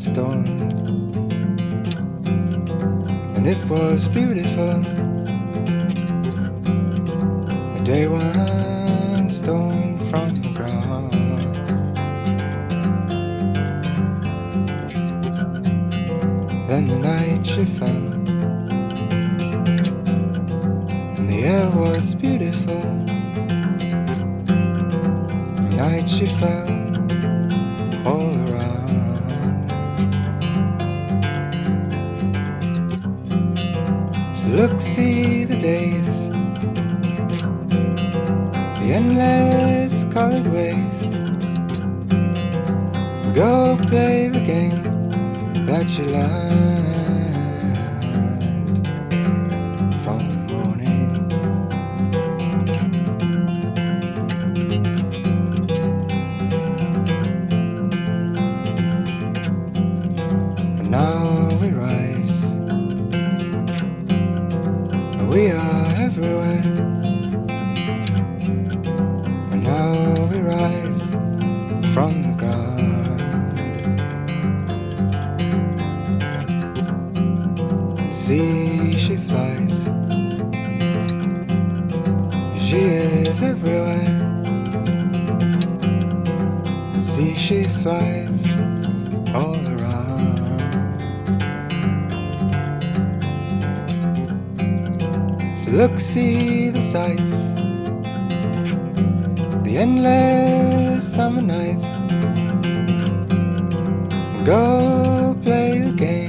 stone, and it was beautiful. A day one stone from the ground. Then the night she fell, and the air was beautiful. The night she fell all around. So look, see the days, the endless colored ways. Go play the game that you learned from the morning. And now we rise, we are everywhere. And now we rise from the ground. See, she flies, she is everywhere. See, she flies all around. So look, see the sights, the endless summer nights. Go play the game